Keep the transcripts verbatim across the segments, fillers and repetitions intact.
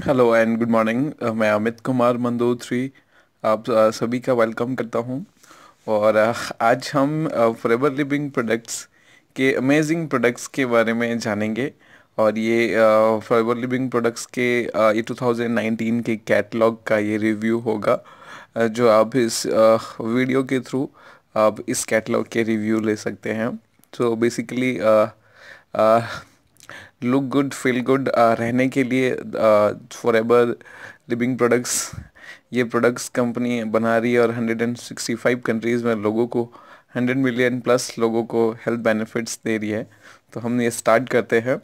Hello and good morning. मैं अमित कुमार मंदोत्री आप अ, सभी का वेलकम करता हूं। और अ, आज हम फॉरएवर लिविंग प्रोडक्ट्स के अमेजिंग प्रोडक्ट्स के बारे में जानेंगे। और ये फॉरएवर लिविंग प्रोडक्ट्स के अ, ये टू थाउज़ेंड नाइनटीन के कैटलॉग का ये रिव्यू होगा, अ, जो आप इस अ, वीडियो के थ्रू आप इस कैटलॉग के रिव्यू ले सकते हैं। तो basically look good feel good रहने के लिए फॉर एवर लिविंग प्रोडक्ट्स ये प्रोडक्ट्स कंपनी बना रही है, और hundred and sixty five countries में लोगों को हंड्रेड मिलियन प्लस लोगों को हेल्थ बेनिफिट्स दे रही है। तो हम ये स्टार्ट करते हैं।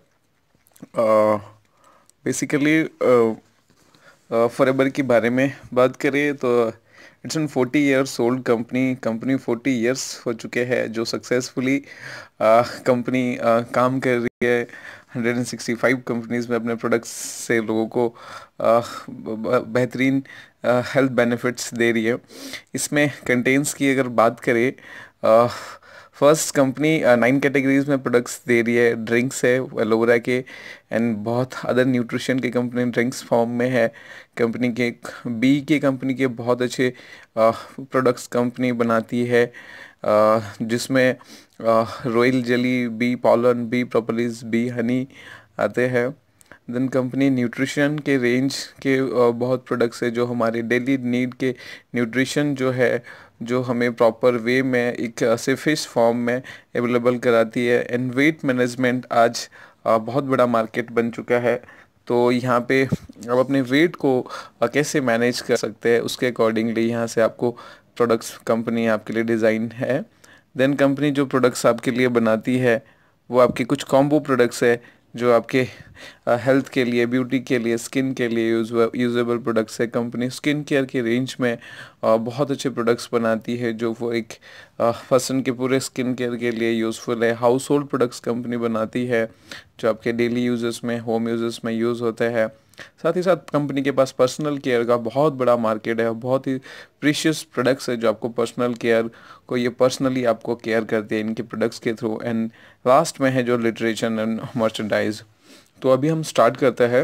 बेसिकली फॉरएवर के बारे में बात करें तो it's an forty years old company company forty years हो चुके हैं जो सक्सेसफुली कंपनी काम कर रही है। Hundred and sixty five companies में अपने प्रोडक्ट्स से लोगों को अ, ब- बेहतरीन हेल्थ बेनिफिट्स दे रही है। इसमें कंटेंट्स की अगर बात करें, फर्स्ट कंपनी नाइन कैटेगरीज में प्रोडक्ट्स दे रही है। ड्रिंक्स है एलोवेरा के, एंड बहुत अदर न्यूट्रिशन के कंपनी ड्रिंक्स फॉर्म में है। कंपनी के बी के कंपनी के बहुत अच्छे प्रोडक्ट्स कंपनी बनाती है, अ, जिसमें royal jelly, bee pollen, bee propolis, bee honey आते हैं। देन कंपनी न्यूट्रिशन के रेंज के अ, बहुत प्रोडक्ट्स है जो हमारे डेली नीड के न्यूट्रिशन जो है, जो हमें प्रॉपर वे में एक सेफिश फॉर्म में अवेलेबल कराती है। एंड वेट मैनेजमेंट आज अ, बहुत बड़ा मार्केट बन चुका है। तो यहाँ पे आप अपने वेट को अ, कैसे मैनेज कर सकते हैं, उसके अकॉर्डिंगली यहाँ से आपको प्रोडक्ट्स कंपनी आपके लिए डिज़ाइन है। देन कंपनी जो प्रोडक्ट्स आपके लिए बनाती है वो आपके कुछ कॉम्बो प्रोडक्ट्स है, जो आपके हेल्थ के लिए, ब्यूटी के लिए, स्किन के लिए यूज यूजेबल प्रोडक्ट्स है। कंपनी स्किन केयर के रेंज में अ, बहुत अच्छे प्रोडक्ट्स बनाती है, जो वो एक पर्सन के पूरे स्किन केयर के लिए यूज़फुल है। हाउस होल्ड प्रोडक्ट्स कंपनी बनाती है जो आपके डेली यूजेस में, होम यूजेस में यूज़ होते हैं। साथ ही साथ कंपनी के पास पर्सनल केयर का बहुत बड़ा मार्केट है, बहुत ही प्रीशियस प्रोडक्ट्स है जो आपको पर्सनल केयर को, ये पर्सनली आपको केयर करते हैं इनके प्रोडक्ट्स के थ्रू। एंड लास्ट में है जो लिटरेचर एंड मर्चेंडाइज। तो अभी हम स्टार्ट करते हैं।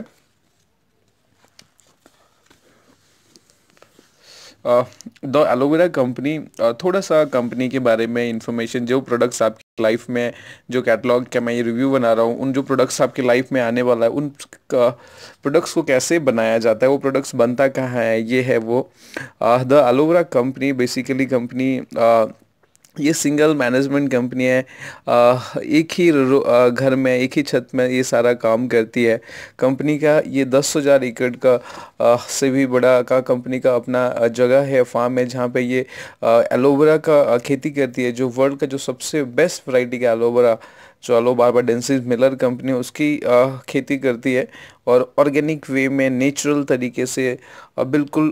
द एलोवेरा कंपनी, थोड़ा सा कंपनी के बारे में इंफॉर्मेशन, जो प्रोडक्ट्स आपकी लाइफ में, जो कैटलॉग का मैं ये रिव्यू बना रहा हूँ, उन जो प्रोडक्ट्स आपकी लाइफ में आने वाला है, उन प्रोडक्ट्स को कैसे बनाया जाता है, वो प्रोडक्ट्स बनता कहाँ है, ये है वो। The aloe vera company basically company, ये सिंगल मैनेजमेंट कंपनी है। अ, एक ही रो- अ, घर में, एक ही छत में ये सारा काम करती है। कंपनी का ये दस हजार एकड़ का अ, से भी बड़ा का कंपनी का अपना अ, जगह है, फार्म है, जहाँ पे ये अ, एलोवेरा का अ, खेती करती है। जो वर्ल्ड का जो सबसे बेस्ट वैरायटी का एलोवेरा, जो एलो बारबाडेंसिस मिलर कंपनी उसकी अ, खेती करती है। और ऑर्गेनिक वे में, नेचुरल तरीके से, अ, बिल्कुल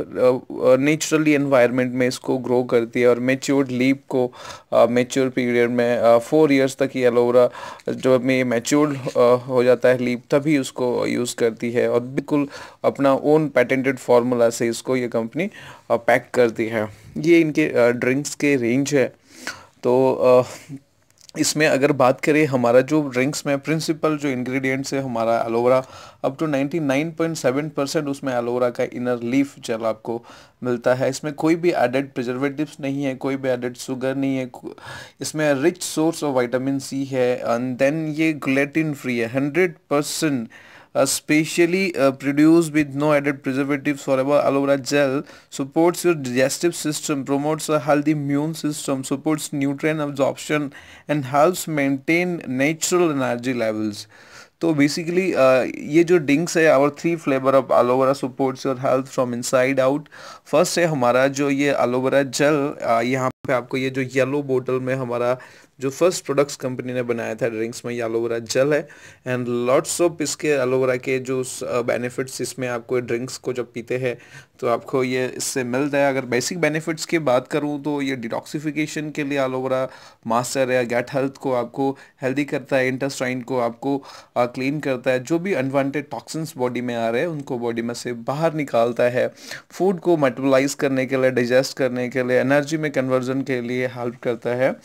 नेचुरली एनवायरनमेंट में इसको ग्रो करती है। और मेच्योर्ड लीफ को मेच्योर पीरियड में फोर इयर्स तक ये एलोवेरा जब में मेच्योर्ड हो जाता है लीफ, तभी उसको यूज़ करती है। और बिल्कुल अपना ओन पेटेंटेड फार्मूला से इसको ये कंपनी पैक करती है। ये इनके ड्रिंक्स के रेंज है। तो अ, इसमें अगर बात करें, हमारा जो ड्रिंक्स में प्रिंसिपल जो इंग्रेडिएंट्स है हमारा aloe vera, up to ninety nine point seven percent उसमें एलोवेरा का इनर लीफ जेल आपको मिलता है। इसमें कोई भी एडेड प्रिजर्वेटिव्स नहीं है, कोई भी एडेड शुगर नहीं है। को- इसमें rich source of vitamin C है। एंड देन ये ग्लूटेन फ्री है, hundred percent uh, specially uh, produced with no added preservatives. Forever aloe vera gel supports your digestive system, promotes a healthy immune system, supports nutrient absorption, and helps maintain natural energy levels. तो basically ये जो drinks है, our three flavour of aloe vera supports your health from inside out. First है हमारा जो ये aloe vera jail, यहाँ पे आपको ये जो येलो बोतल में हमारा जो फर्स्ट प्रोडक्ट्स कंपनी ने बनाया था ड्रिंक्स में, ये एलोवेरा जेल है। एंड लॉट्स ऑफ इसके एलोवेरा के जो बेनिफिट्स इसमें आपको ड्रिंक्स को जब पीते हैं तो आपको ये इससे मिलता है। अगर बेसिक बेनिफिट्स की बात करूँ तो ये डिटॉक्सिफिकेशन के लिए एलोवेरा मास्टर है। गैट हेल्थ को आपको हेल्दी करता है, इंटेस्टाइन को आपको क्लीन करता है, जो भी अनवांटेड टॉक्सिन्स बॉडी में आ रहे हैं उनको बॉडी में से बाहर निकालता है। फूड को मेटाबोलाइज करने के लिए, डाइजेस्ट करने के लिए, एनर्जी में कन्वर्जन के लिए हेल्प करता है।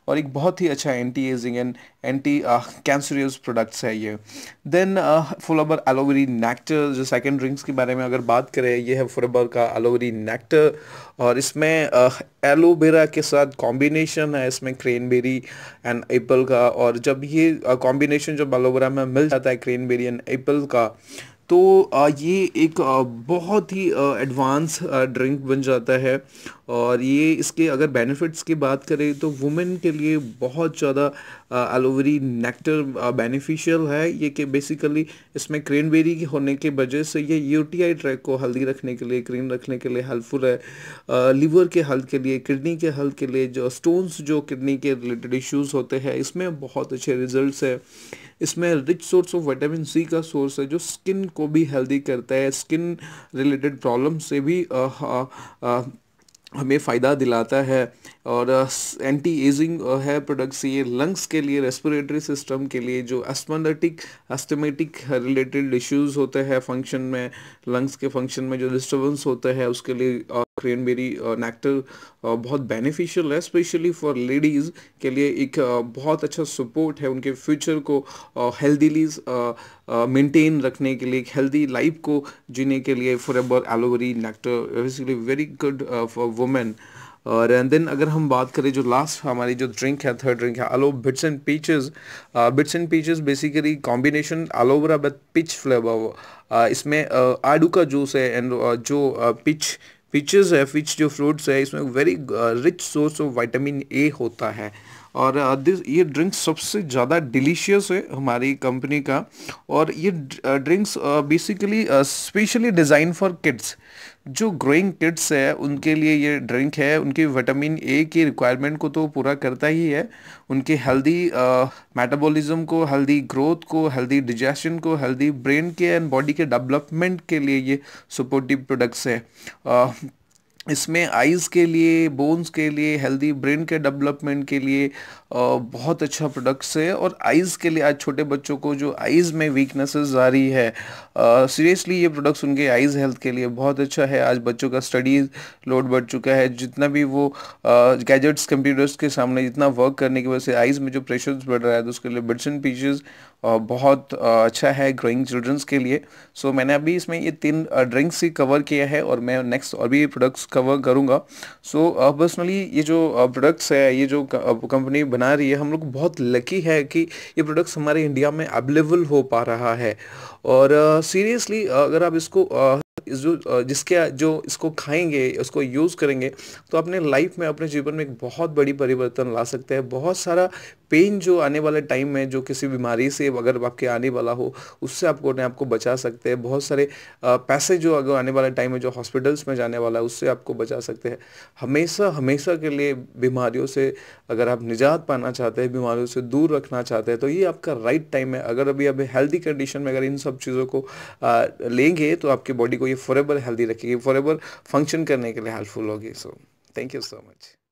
और एक बहुत ही अच्छा anti ageing and anti cancerous products है ये। देन फॉरएवर एलोवेरी नेक्टर, जो सेकंड ड्रिंक्स के बारे में अगर बात करें, ये है फॉरएवर का एलोवेरी नेक्टर। और इसमें एलोवेरा के साथ कॉम्बिनेशन है, इसमें क्रेनबेरी एंड एप्पल का। और जब ये कॉम्बिनेशन जब एलोवेरा में मिल जाता है क्रेनबेरी एंड एप्पल का, तो आ, ये एक आ, बहुत ही एडवांस ड्रिंक बन जाता है। और ये इसके अगर बेनिफिट्स की बात करें तो वुमेन के लिए बहुत ज़्यादा एलोवेरी नेक्टर बेनिफिशियल है ये, कि बेसिकली इसमें क्रेनबेरी की होने की वजह से ये यूटीआई ट्रैक को हेल्दी रखने के लिए, क्लीन रखने के लिए हेल्पफुल है। लिवर के हेल्थ के लिए, किडनी के हेल्थ के लिए, जो स्टोन्स जो किडनी के रिलेटेड इश्यूज होते हैं, इसमें बहुत अच्छे रिजल्ट्स है। इसमें rich source of vitamin C का सोर्स है, जो स्किन को भी हेल्दी करता है, स्किन रिलेटेड प्रॉब्लम से भी आ, आ, आ, हमें फ़ायदा दिलाता है। और एंटी एजिंग है प्रोडक्ट्स ये, लंग्स के लिए, रेस्पिरेटरी सिस्टम के लिए, जो एस्थमेटिक एस्थमेटिक रिलेटेड इश्यूज होते हैं फंक्शन में, लंग्स के फंक्शन में जो डिस्टर्बेंस होता है, उसके लिए क्रेनबेरी नेक्टर बहुत बेनिफिशियल है, स्पेशली फॉर लेडीज़ के लिए एक uh, बहुत अच्छा सपोर्ट है उनके फ्यूचर को हेल्दीली मेंटेन रखने के लिए, एक हेल्दी लाइफ को जीने के लिए। फॉरएवर एलोवेरी nectar basically very good for women. और एंड देन अगर हम बात करें जो लास्ट हमारी जो ड्रिंक है, थर्ड ड्रिंक है aloe bits and peaches. Bits and peaches basically combination aloe vera with peach flavour. इसमें आड़ू का जूस है एंड जो पिच पीचेस है, पीच जो फ्रूट्स है, इसमें very rich source of vitamin A होता है। और दिस ये ड्रिंक सबसे ज़्यादा डिलीशियस है हमारी कंपनी का। और ये drinks basically specially design for kids, जो ग्रोइंग किड्स है उनके लिए ये ड्रिंक है। उनकी विटामिन ए की रिक्वायरमेंट को तो पूरा करता ही है, उनके हेल्दी मेटाबॉलिज्म को, हेल्दी ग्रोथ को, हेल्दी डिजेशन को, हेल्दी ब्रेन के एंड बॉडी के डेवलपमेंट के लिए ये सपोर्टिव प्रोडक्ट्स है। uh, इसमें आइज़ के लिए, बोन्स के लिए, हेल्दी ब्रेन के डेवलपमेंट के लिए बहुत अच्छा प्रोडक्ट्स है। और आइज़ के लिए, आज छोटे बच्चों को जो आइज़ में वीकनेसेस आ रही है, सीरियसली ये प्रोडक्ट्स उनके आइज़ हेल्थ के लिए बहुत अच्छा है। आज बच्चों का स्टडीज़ लोड बढ़ चुका है, जितना भी वो गैजेट्स कंप्यूटर्स के सामने जितना वर्क करने की वजह से आइज़ में जो प्रेशर्स बढ़ रहा है, तो उसके लिए बिट्स एंड पीचेस बहुत अच्छा है ग्रोइंग चिल्ड्रंस के लिए। सो so, मैंने अभी इसमें ये तीन ड्रिंक्स ही कवर किया है और मैं नेक्स्ट और भी ये प्रोडक्ट्स कवर करूँगा। सो पर्सनली ये जो प्रोडक्ट्स है, ये जो कंपनी बना रही है, हम लोग बहुत लकी है कि ये प्रोडक्ट्स हमारे इंडिया में अवेलेबल हो पा रहा है। और सीरियसली uh, अगर आप इसको uh, जो जिसके जो इसको खाएंगे, उसको यूज़ करेंगे, तो अपने लाइफ में, अपने जीवन में एक बहुत बड़ी परिवर्तन ला सकते हैं। बहुत सारा पेन जो आने वाले टाइम में, जो किसी बीमारी से अगर आपके आने वाला हो, उससे आपको अपने आप को बचा सकते हैं। बहुत सारे पैसे जो अगर आने वाले टाइम में जो हॉस्पिटल्स में जाने वाला है, उससे आपको बचा सकते हैं। हमेशा हमेशा के लिए बीमारियों से अगर आप निजात पाना चाहते हैं, बीमारियों से दूर रखना चाहते हैं, तो ये आपका राइट टाइम है। अगर अभी अभी हेल्दी कंडीशन में अगर इन सब चीज़ों को आ, लेंगे, तो आपकी बॉडी को ये फॉरएवर हेल्दी रखेगी, फॉरएवर फंक्शन करने के लिए हेल्पफुल होगी। So thank you so much.